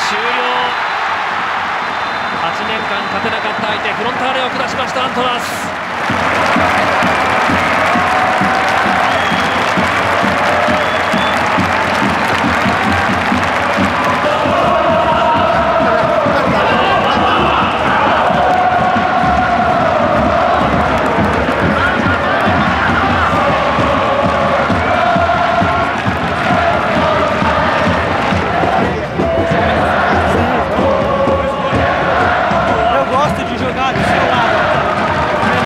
終了。8年間勝てなかった相手フロンターレを下しましたアントラース。